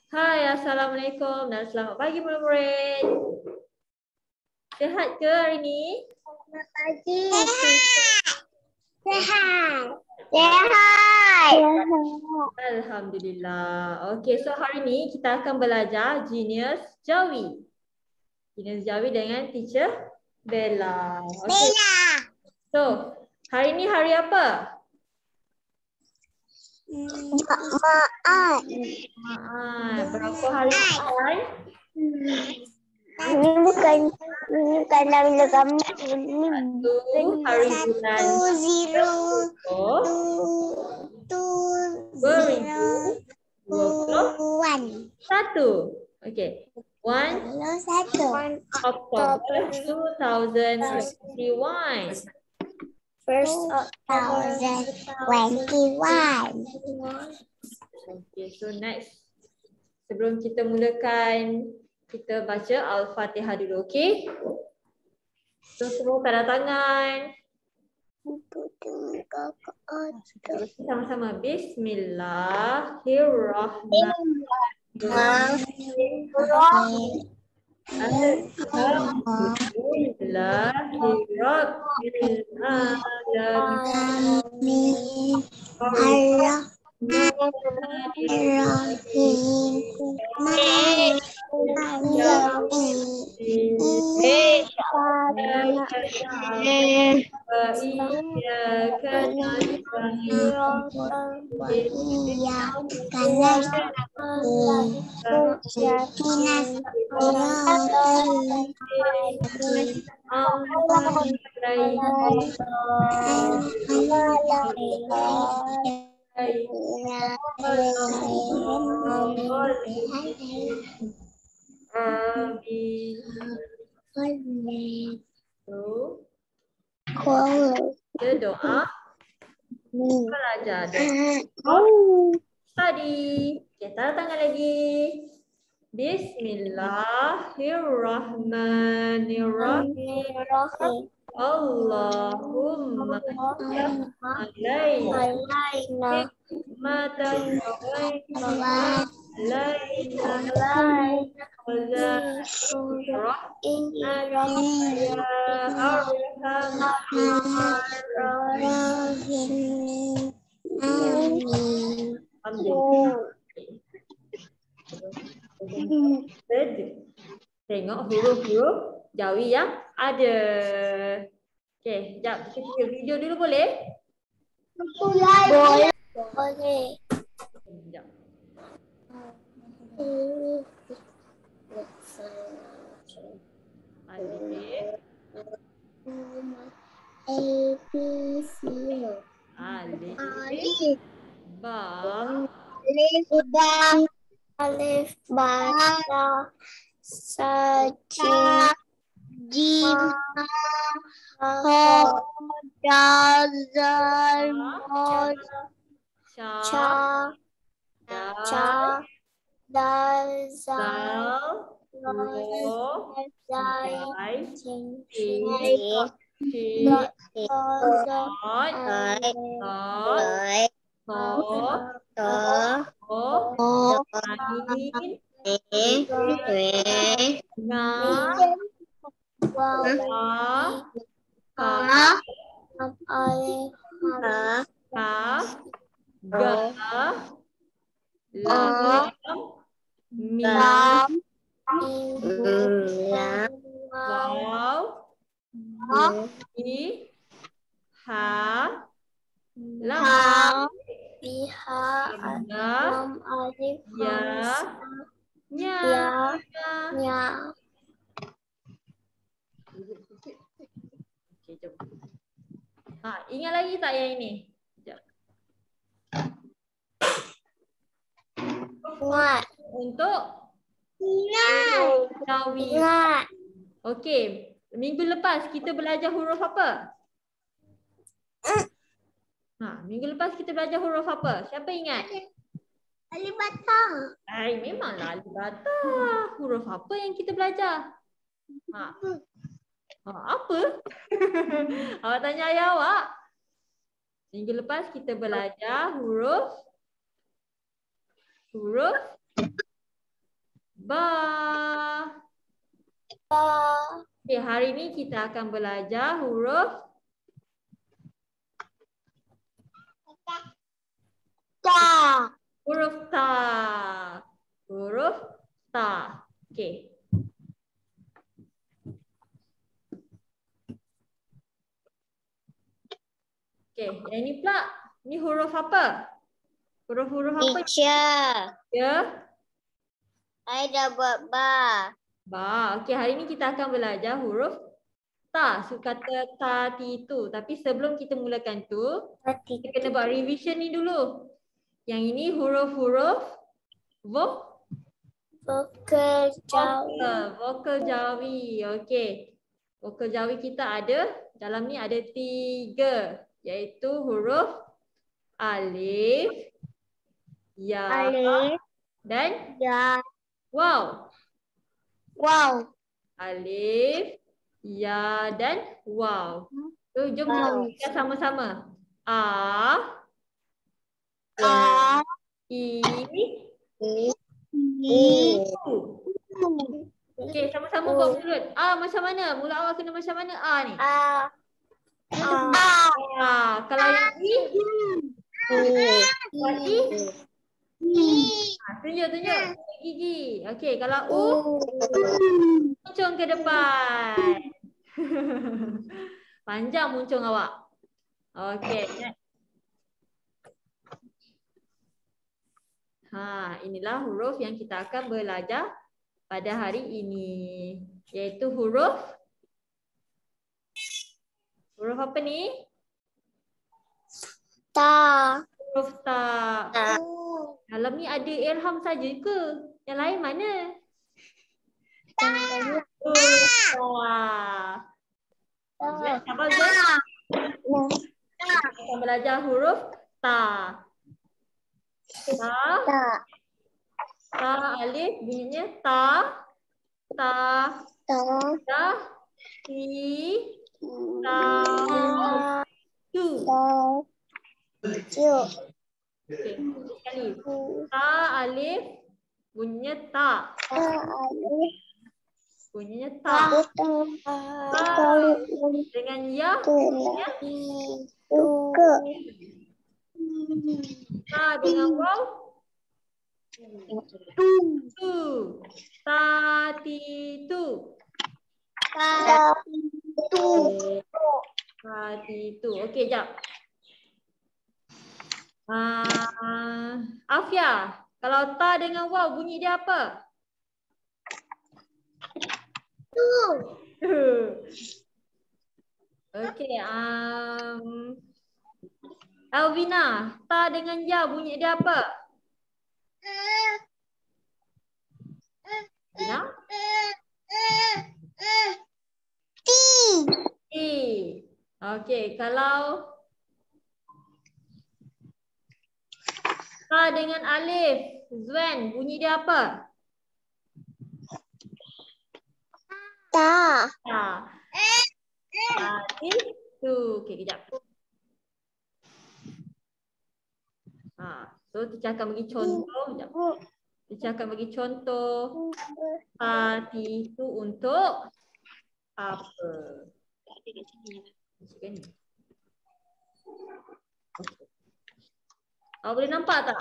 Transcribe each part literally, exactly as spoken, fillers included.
Hai, Assalamualaikum dan selamat pagi murid-murid. Sehat ke hari ni? Selamat pagi. Sehat. Sehat. Alhamdulillah. Okey, so hari ni kita akan belajar Genius Jawi. Genius Jawi dengan teacher Bella. Okay. Bella. So, hari ni hari apa? Maaf. Maaf. Berapa hari Maaf? Ini bukan ini bukan dalam gambar ini. Satu hari bulan. Satu zero. Oh. Two Beribu. Dua puluh one. satu. Okay. One. Satu. October two thousand twenty-one. First thousand twenty-one. Okay, so next. Sebelum kita mulakan, kita baca Al-Fatihah dulu, okay? So, semua tanda tangan. Sama-sama. Bismillahirrahmanirrahim. Alhamdulillahirrahmanirrahim. Amin. So, kita doa. Belajar doa. Tadi. Okay, tanda tangan lagi. Bismillahirrahmanirrahim. Allahumma alaina nikmatan wa tengok huruf-huruf Jawi yang ada. Okey, jap kita tengok video dulu boleh? Boleh. Boleh. Sekejap. Alif. A, B, C. Alif. Alif. Ba. Alif, ba. Alif, ba. Saja. Jim. Ho. Dal. Mod. Cha. Cha. Dal. Zal. Ro. Zai. Ti. Ti. Dot. Dot. Ko. Ko. Ain. Nga. Wa. Ka. Ka. Ga. Lam. Mim. Waw. I. Ha. Lam. Biha. Ya. Lam alif. Ya. Nya. Nya. Okey, jom. Ha, ingat lagi tak yang ini? Sekejap. Ngat. Untuk Ngat. Jawi. Ngat. Okey, minggu lepas kita belajar huruf apa? Ha, minggu lepas kita belajar huruf apa? Siapa ingat? Alif batang. Ai, memanglah alif bata. Huruf apa yang kita belajar? Ha. Ha, apa? Awak tanya ayah awak. Minggu lepas kita belajar huruf huruf Ba. Ba. Okay, hari ini kita akan belajar huruf Ta. huruf ta. Huruf ta. Okey. Okey, yang ini pula, ni huruf apa? Huruf-huruf apa? Teacher. Ya. Saya dah buat ba. Ba. Okey, hari ini kita akan belajar huruf ta. So kata ta, ti, tu. Tapi sebelum kita mulakan tu, kita kena buat revision ni dulu. Yang ini huruf-huruf vo Vokal Jawi. vokal, vokal Jawi. Okey. Vokal Jawi kita ada, dalam ni ada tiga. Iaitu huruf alif, ya, Alif. dan Ya. waw. Wow. Alif, ya, dan waw. So, jom kita Wow. baca sama-sama. A, A. I, I. U. Okey, sama-sama buat mulut. A macam mana? Mulut awak kena macam mana A ni? A. A. A. Kalau yang I, kalau I, ha, tunjuk, tunjuk. Tunjuk gigi. Okey, kalau U, muncung ke depan. Panjang muncung awak. Okey. Ha, inilah huruf yang kita akan belajar pada hari ini. Iaitu huruf huruf apa ni? Ta. Huruf ta. Ta. Dalam ni ada Ilham saja ke? Yang lain mana? Huruf ta. Sabar je. Kita akan belajar huruf ta. Ta. Ta. Ta alif bunyinya ta. Ta. Ta. Ta. Ti. Ta. Tu. Ta. Tu. Okey, sekali. Ta alif bunyinya ta. Ta. Alif. Bunyinya ta. Ta. Dengan ya. Tuka. Ta dengan waw. Tu. Ta ti tu. Ta. Tu. Ta ti tu. Okey, jap. Uh, Afia, kalau ta dengan waw bunyi dia apa? Tu. Okey, um, Elvina, ta dengan ya bunyi dia apa? Elvina? Ti. Ti. Okey, kalau ta dengan alif, Zuen, bunyi dia apa? Ta. Ta. Ta, ti, tu. Okey, kejap. Ha, so teacher akan bagi contoh. Kejap. Teacher akan bagi contoh. Ta, ti, tu untuk apa? Masukkan ni. Awak boleh nampak tak?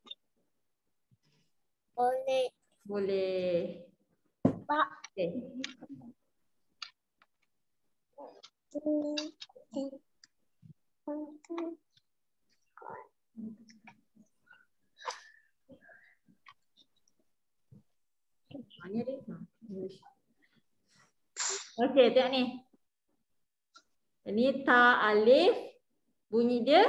Boleh. Boleh. Pak. Okay. Mana dia? Okey, tengok ni. Ini ta alif. Bunyi dia?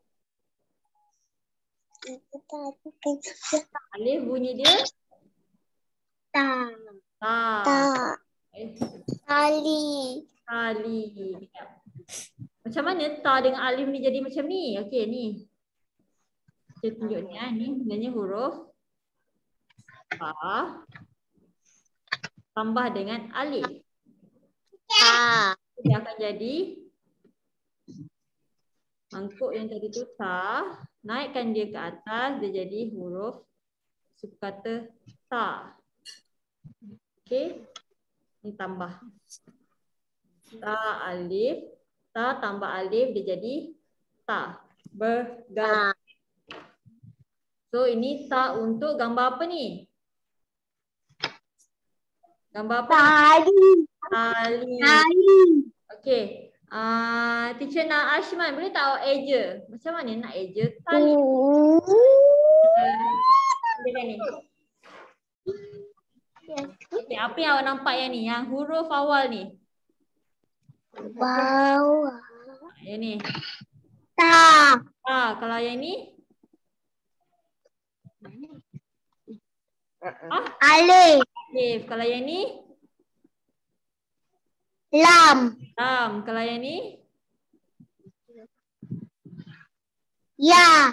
Alif bunyi dia? Ta. Ta. Ta. Eh, Ali. Ali. Macam mana ta dengan alif ni jadi macam ni? Okey, ni. Saya tunjuk ni. Ha. Ni sebenarnya huruf ta tambah dengan alif. Ta. Dia akan jadi mangkuk yang tadi tu ta. Naikkan dia ke atas, dia jadi huruf suku kata ta. Okey. Ini tambah. Ta alif. Ta tambah alif dia jadi ta. Bergabung. So ini ta untuk gambar apa ni? Gambar apa? Tali. Tali. Tali. Okey. Uh, teacher nak Ashman boleh tak awak eja? Macam mana nak eja tali? Dia ni. Okey, apa yang awak nampak yang ni? Yang huruf awal ni. Bawah. Yang ni. Ta. Ah, kalau yang ni? Ah, Alif. alif. Kalau yang ni? Lam. Lam. Kalau yang ni? Ya.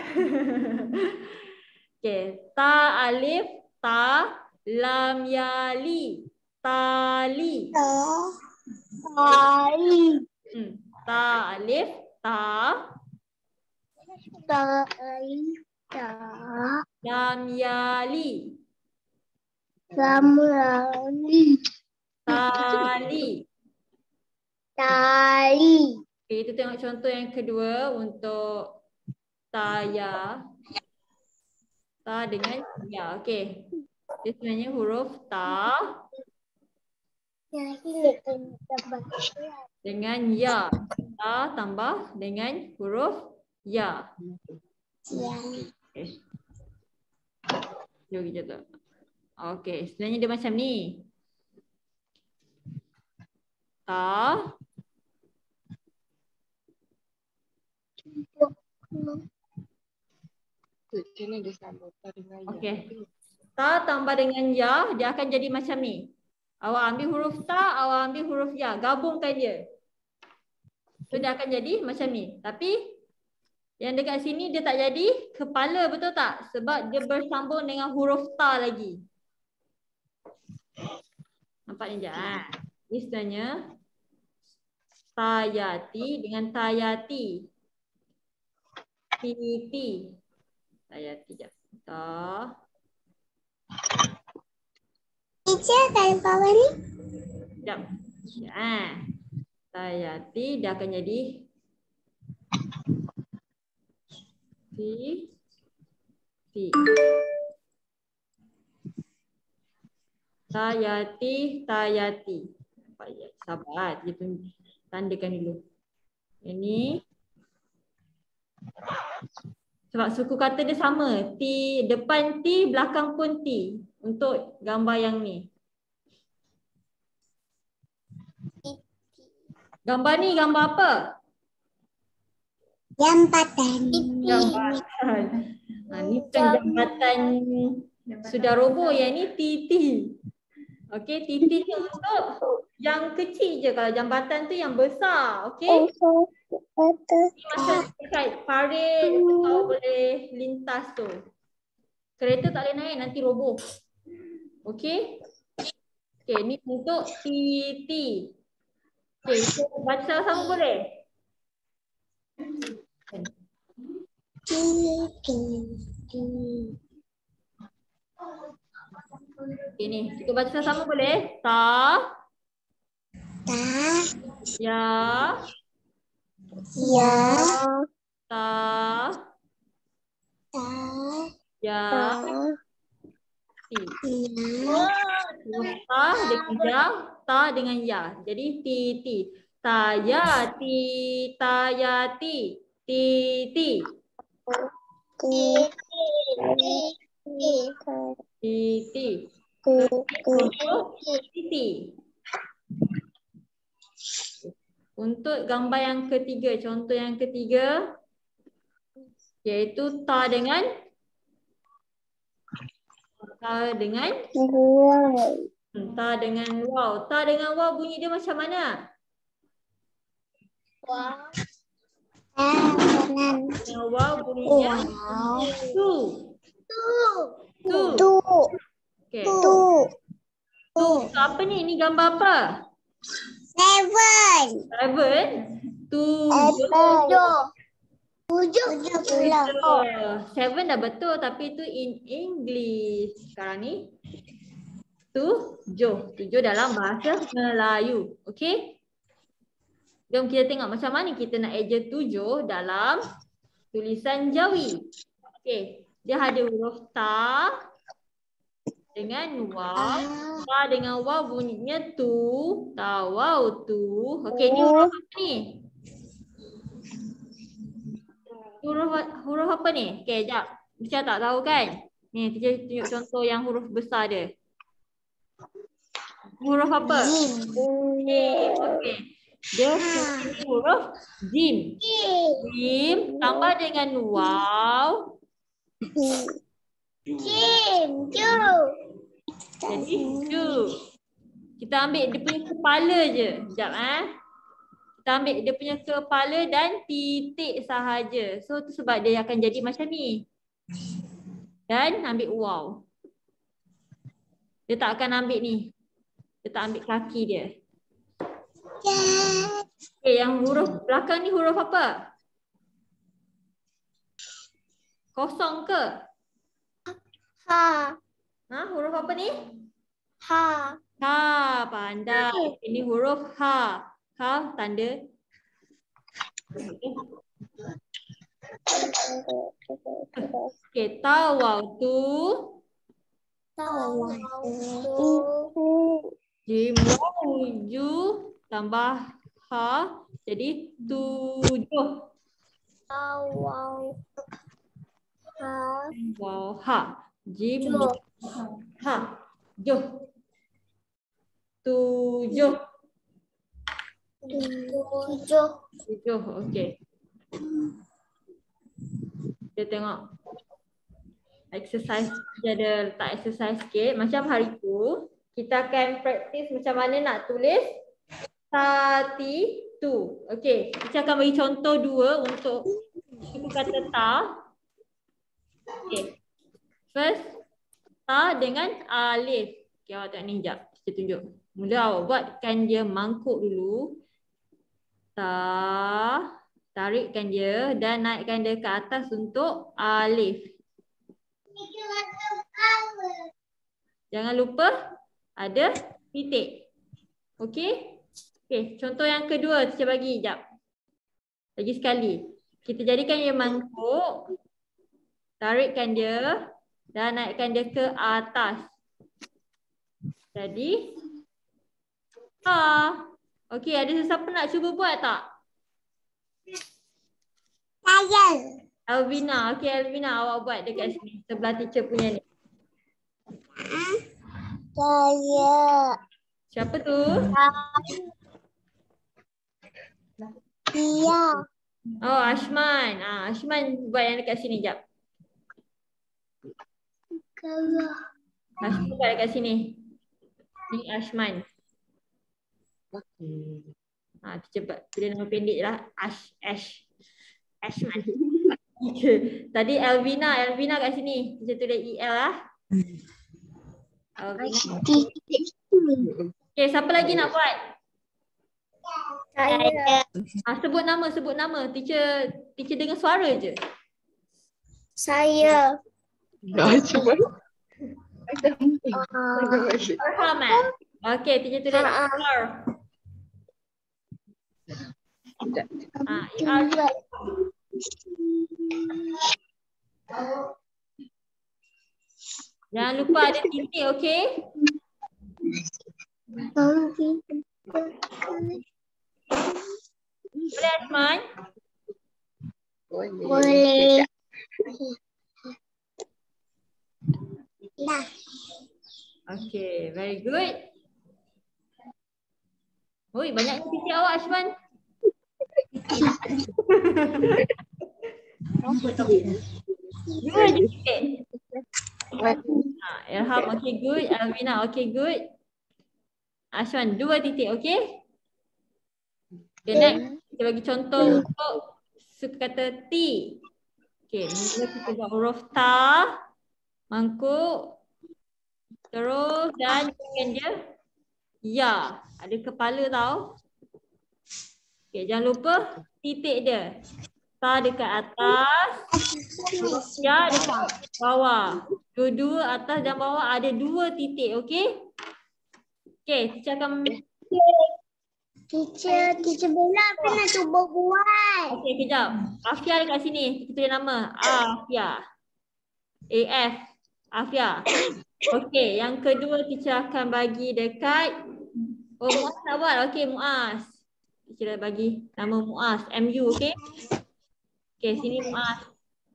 Okey, ta alif, ta, lam ya li. Tali. Tali. Hmm. Ta alif, ta, Tali. Ta. lam ya li. Ramli. Tali. Tali. Okey, kita tengok contoh yang kedua untuk ta ya. Ta dengan ya. Okey. Dia sebenarnya huruf ta dengan ya. Ta tambah dengan huruf ya. Okey. Jom kita tengok. Okey, sebenarnya dia macam ni. Ta. Okey. Ta tambah dengan ya, dia akan jadi macam ni. Awak ambil huruf ta, awak ambil huruf ya, gabungkan dia. So dia akan jadi macam ni. Tapi yang dekat sini dia tak jadi kepala, betul tak? Sebab dia bersambung dengan huruf ta lagi. Nampak ni sekejap. Ha? Ini sebenarnya tayati dengan tayati. Titi. Tayati sekejap. Ta. Teacher, kalau bawah ni? Sekejap. Ha. Tayati dia akan jadi Ti. Ti. Tayati, tayati. Sabar, dia pun tandakan dulu. Ini sebab suku kata dia sama. Ti, depan ti, belakang pun ti. Untuk gambar yang ni. Gambar ni gambar apa? Jambatan. Jambatan. Ha, ni bukan jambatan sudah roboh. Yang ni titi. Okey, titi ni untuk yang kecil je. Kalau jambatan tu yang besar. Okey. Macam dekat parit, kau boleh lintas tu. Kereta tak boleh naik, nanti roboh. Okey. Okey, ni untuk titi. Okey, so baca sama-sama boleh? Okay, ni kita baca sama boleh? Ta. Ta. Ya. Ya. Ta. Ta. Ya. Ti. Ya. Ta dengan ya. Ta dengan ya. Jadi ti ti. Ta ya ti. Ta ya ti. Ti ti. Titi. Titi. Untuk gambar yang ketiga, contoh yang ketiga, iaitu ta dengan ta dengan ta dengan waw. Ta dengan waw bunyi dia macam mana? Wow. Dengan waw bunyinya tu. Tu. Tu. Okay. Tu. Tu. Apa ni? Ini gambar apa? Seven. Seven. Tujuh. Tujuh. Tujuh. Seven dah betul tapi itu in English. Sekarang ni tujuh. Tujuh dalam bahasa Melayu. Okey? Jom kita tengok macam mana kita nak eja tujuh dalam tulisan Jawi. Okey. Dia ada huruf ta dengan waw. Ta dengan waw bunyinya tu. Ta waw tu. Okey, ni huruf apa ni? Huruf, huruf apa ni? Okey, jap. Mesti tak tahu kan? Ni, kita tunjuk contoh yang huruf besar dia. Huruf apa? Okey, okey. Dia huruf jim. Jim tambah dengan waw. Jim, ju. Jadi ju. Kita ambil dia punya kepala je. Sekejap eh. Kita ambil dia punya kepala dan titik sahaja. So tu sebab dia akan jadi macam ni. Dan ambil waw. Dia tak akan ambil ni. Dia tak ambil kaki dia. Okay, yang huruf belakang ni huruf apa? Kosong ke? Ha. Ha, huruf apa ni? Ha. Ha, pandai. Ini huruf ha. Ha, tanda. Okay, tawau tu. Tahu. Jim tujuh tambah ha. Jadi tujuh. Tahu. Ha. Wow, ha. Jim ha. Juh. Tujuh. Tujuh. Tujuh, okey. Kita tengok exercise, dia ada letak exercise sikit. Macam hari tu, kita akan praktis macam mana nak tulis tati tu. Okey, kita akan bagi contoh dua untuk suku kata ta. Okey. First, ta dengan alif. Okey, awak tengok ni sekejap. Kita tunjuk. Mula awak buatkan dia mangkuk dulu. Ta. Tarikkan dia dan naikkan dia ke atas untuk alif. Jangan lupa ada titik. Okey? Okey, contoh yang kedua saya bagi jap. Lagi sekali. Kita jadikan dia mangkuk. Tarikkan dia dan naikkan dia ke atas. Jadi ha. Okey, ada sesiapa nak cuba buat tak? Saya. Alvina. Okey, Alvina, awak buat dekat sini. Sebelah teacher punya ni. Saya. Siapa tu? Dia. Oh, Ashman. Ah, Ashman buat yang dekat sini jap. Kalau. Ashman buat dekat sini. Ni Ashman. Ah, teacher buat. Bila nama pendek je lah. Ash, Ash. Ashman. Okay. Tadi Elvina, Elvina kat sini. Teacher tulis E L lah. Elvina. Okay, siapa lagi nak buat? Saya. Ah, sebut nama, sebut nama. Teacher, teacher dengar suara je. Saya. Faham eh? Okay, teacher tulis E R. Ah, E R. Jangan lupa ada titik, okey? Boleh, Asman? Boleh. Nah. Okay, very good. Oi, banyak titik awak, Asman. Dua je titik. Ha, Ilham, okay, good. Alvina, okay, good. Ashwan, dua titik, okay? Okay, next. Kita bagi contoh untuk suku kata T. Okay, mula kita buat huruf ta, mangkuk, terus dan dengan dia ya. Ada kepala tau. Okay, jangan lupa titik dia. Ta dekat atas, ya dekat bawah. Dua-dua atas dan bawah ada dua titik, okay? Okay, teacher akan... Teacher, teacher Bella apa nak cuba buat? Okay, kejap. Afia dekat sini. Kita tulis nama. Afia. A F. Afia. Okay, yang kedua teacher akan bagi dekat... Oh, Muaz nak buat. Okay, Muaz. Teacher dah bagi nama Muaz. M U, okay? Okay, sini Muaz.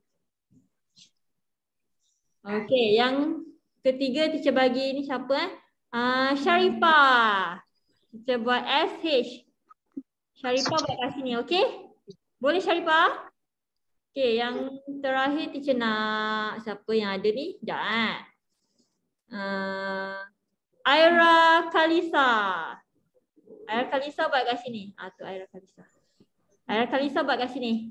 Okay, yang ketiga teacher bagi ni siapa eh? Uh, Sharifah. Teacher buat S H. Sharifah buat kat sini, okay? Boleh Sharifah? Okay, yang terakhir teacher nak siapa yang ada ni? Sekejap eh. Uh, Aira Kalisa. Aira Kalisa buat kat sini. Ah tu Aira Kalisa. Aira Kalisa buat kat sini.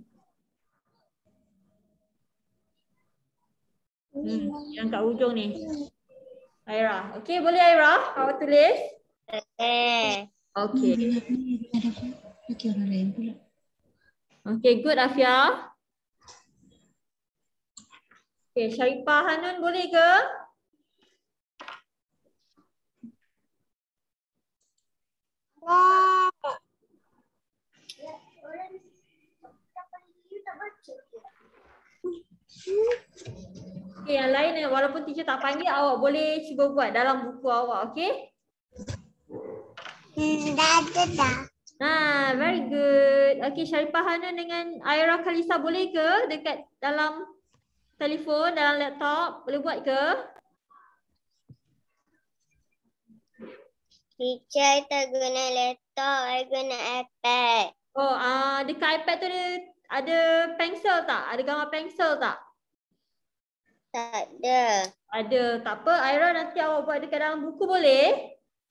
Hmm, yang kat ujung ni. Aira. Okay, boleh Aira? Awak tulis? Eh. Okay. Okay, orang lain pula. Okay, good Afia. Okay, Sharifah Hanun boleh ke? Wah. Okay, yang lain walaupun teacher tak panggil, awak boleh cuba buat dalam buku awak, okay? Hmm, dah ada dah. Nah, very good. Okay, Sharifah Hanun dengan Aira Kalisa boleh ke dekat dalam telefon, dalam laptop? Boleh buat ke? Teacher tak guna laptop, I guna iPad. Oh, uh, dekat iPad tu ada, ada pensel tak? Ada gambar pensel tak? Tak ada. Ada. Tak apa, Aira nanti awak buat dekat dalam buku boleh?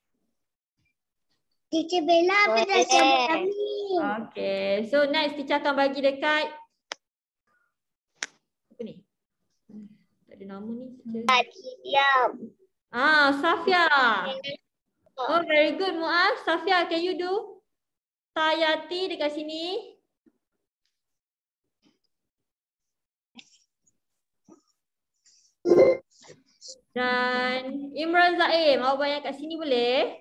Teacher Bella apa dah cabut kami? Okay, so next teacher akan bagi dekat apa ni? Tak ada nama ni. Diam. Ah, Safia. Oh, very good Muaz. Safia, can you do Tayati dekat sini? Dan Imran Zaim, awak buat yang kat sini boleh?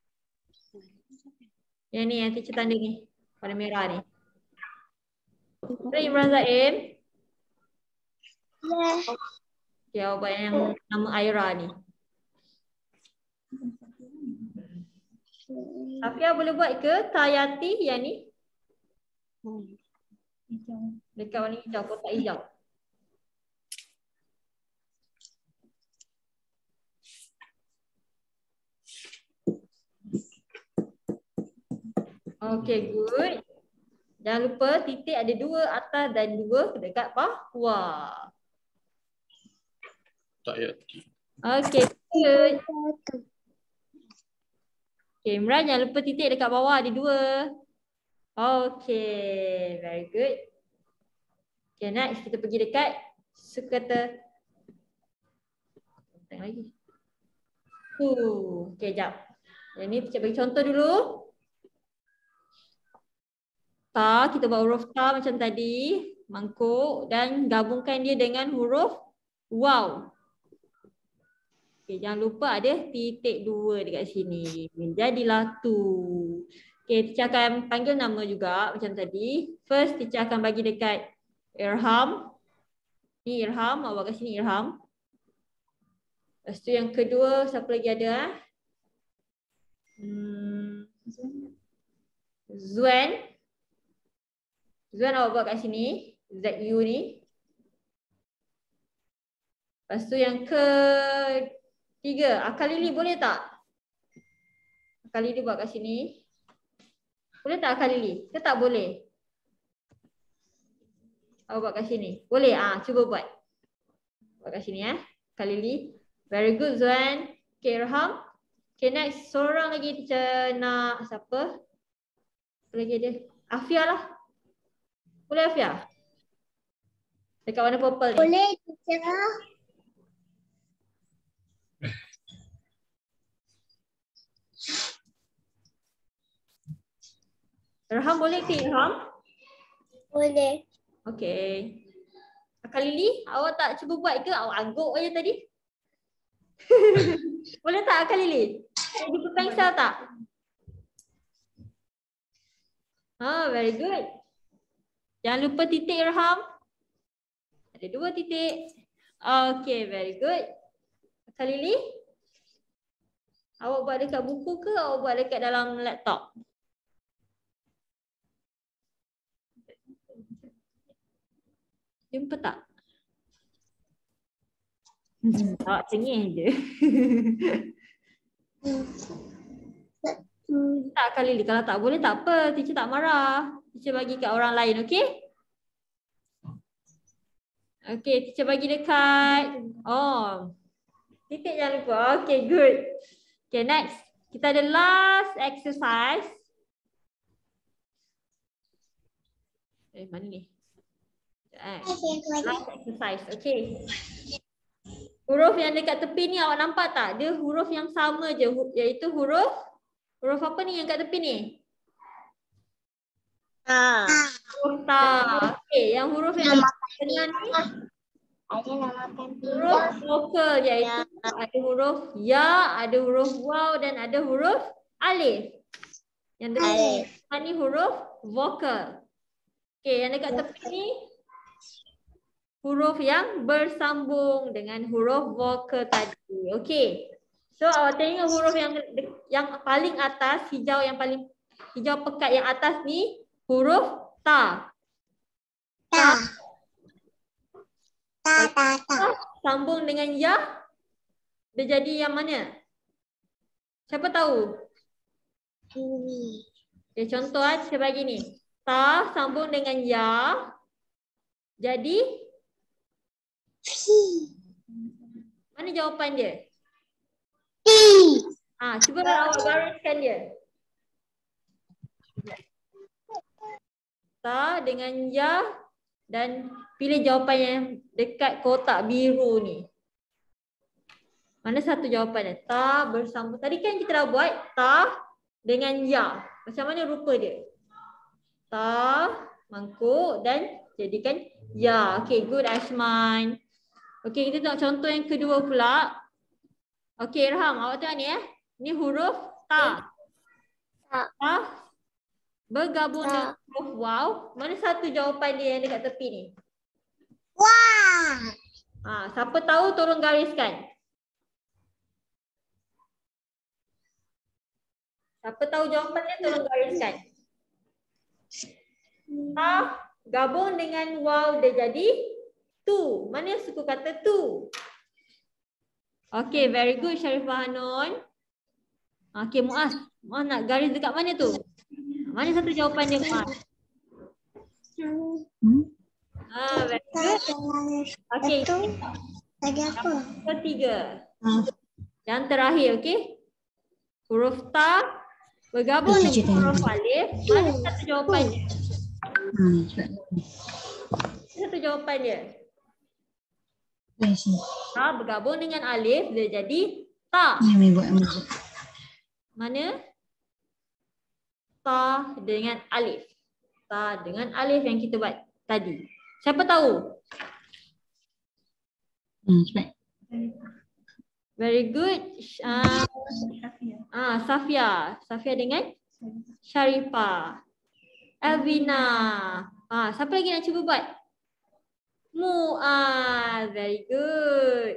Yang ni, yang teacher tanda ni. Warna merah ni. Boleh Imran Zaim? Ya. Okay, awak buat yang nama Aira ni. Safia boleh buat ke Tayati yang ni? Dekat warna hijau, kotak hijau. Okay, good. Jangan lupa titik ada dua atas dan dua dekat bawah. Tayati. Okay, good. Okay, Imran jangan lupa titik dekat bawah ada dua. Okay, very good. Okay, next kita pergi dekat sukata. Tengok lagi. Uh, okay, jap. Yang ni kita bagi contoh dulu. Ta, kita buat huruf ta macam tadi. Mangkuk dan gabungkan dia dengan huruf waw. Okay, jangan lupa ada titik dua dekat sini. Jadilah tu. Okay, teacher akan panggil nama juga macam tadi. First, teacher akan bagi dekat Irham. Ni Irham, awak kat sini Irham. Lepas tu yang kedua, siapa lagi ada? Hmm. Zuan. Zuan awak buat kat sini. Z U ni. Lepas tu yang ketiga, Akalili boleh tak? Akalili buat kat sini. Boleh tak Akalili? Ke tak boleh? Awak buat kat sini. Boleh? Ah, cuba buat. Buat kat sini eh. Akalili. Very good Zuan. Okay, Irham. Okay, next. Seorang lagi teacher nak siapa? Apa lagi ada? Afia lah. Boleh Afia? Dekat warna purple ni. Boleh teacher. Irham boleh ke Irham? Boleh. Okay. Kak Lili, awak tak cuba buat ke? Awak angguk aja tadi. Boleh tak Kak Lili? Jumpa pensel tak? Ah, very good. Jangan lupa titik Irham. Ada dua titik. Okay, very good. Khalili? Awak buat dekat buku ke awak buat dekat dalam laptop? Jumpa tak? Hmm, awak cengih je. Tak Khalili, kalau tak boleh tak apa. Teacher tak marah. Teacher bagi kat orang lain, okay? Okay, teacher bagi dekat. Oh, titik jangan lupa. Okay, good. Okay, next. Kita ada last exercise. Eh, mana ni? Eh, last exercise, okay. Huruf yang dekat tepi ni awak nampak tak? Dia huruf yang sama je, iaitu huruf huruf apa ni yang kat tepi ni? Ah. Huruf ta. Okay, yang huruf yang tengah ni Ada namakan huruf vokal, iaitu ada huruf ya, ada huruf waw dan ada huruf alif. Yang dekat ni huruf vokal. Okay, yang dekat tepi ni huruf yang bersambung dengan huruf vokal tadi. Okay. So awak tengok huruf yang yang paling atas, hijau yang paling hijau pekat yang atas ni huruf ta. Ta. Ta, ta, ta. Sambung dengan ya, dia jadi yang mana? Siapa tahu? Ini. Okay, contoh ah, saya bagi ni. Ta sambung dengan ya, jadi Fi. mana jawapan dia? Fi. Ah, cuba awak gariskan dia. Ta dengan ya dan pilih jawapan yang dekat kotak biru ni. Mana satu jawapannya? Ta bersambung. Tadi kan kita dah buat ta dengan ya. Macam mana rupa dia? Ta mangkuk dan jadikan ya. Okay, good Ashman. Okay, kita tengok contoh yang kedua pula. Okay, Irham, awak tengok ni eh. Ni huruf ta. Ta. Ta bergabung Ta. dengan huruf waw. Mana satu jawapan dia yang dekat tepi ni? Wah. Ha, siapa tahu tolong gariskan. Siapa tahu jawapan dia tolong gariskan. Ta gabung dengan waw dia jadi tu. Mana suku kata tu? Okay, very good Sharifah Hanun. Okay, Muaz. Muaz nak garis dekat mana tu? Mana satu jawapan dia, Muaz? Hmm? Ah, very good. Okay, Itu tadi apa? ketiga. Ah, Yang terakhir, okay? Huruf ta bergabung Itu dengan cerita huruf yang- alif. Mana satu jawapan dia? hmm, cepat. Mana satu jawapan dia? Boleh sini. Ta bergabung dengan alif, dia jadi ta. Ni Umi buat Umi buat. Mana? Ta dengan alif. Ta dengan alif yang kita buat tadi. Siapa tahu? Hmm, cepat. Very good. Uh, ah, Safia. Safia dengan Sharifah. Elvina. Ah, siapa lagi nak cuba buat? Muaz. Very good.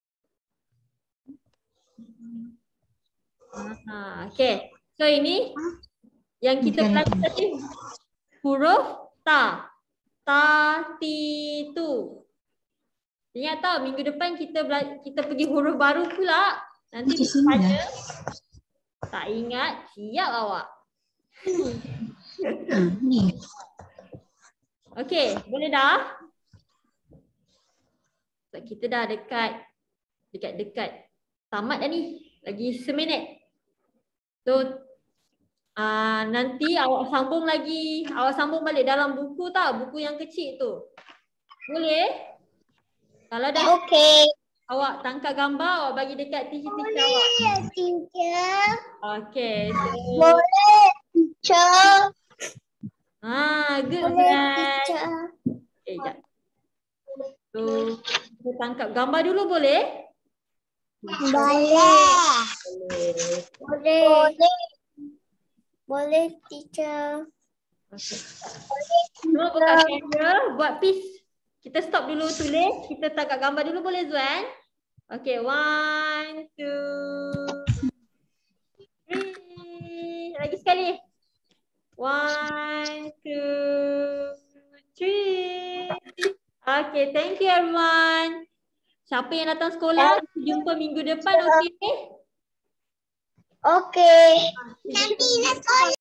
Ah, okay. So ini yang kita belajar tadi huruf ta. Ta, ti, tu. Ingat tak minggu depan kita bela- kita pergi huruf baru pula. Nanti Macam sini tanya. Tak ingat, siap awak. Ah, ni. Okey, boleh dah? So, kita dah dekat dekat-dekat tamat dah ni. Lagi seminit. So uh, nanti awak sambung lagi, awak sambung balik dalam buku tau, buku yang kecil tu. Boleh? Kalau dah Okey. awak tangkap gambar, awak bagi dekat teacher-teacher awak. Ya, teacher. Okey. So, Boleh, teacher. ah, good Boleh, Zan. teacher. Okay, jap. So, kita tangkap gambar dulu boleh? Boleh. Boleh. Boleh. Boleh, teacher. Semua buka kamera, buat peace. Kita stop dulu tulis. Kita tangkap gambar dulu boleh Zuan? Okay, one, two, three. Lagi sekali. One, two, three. Okay, thank you everyone. Siapa yang datang sekolah, jumpa minggu depan, okay? Okay. Nanti nak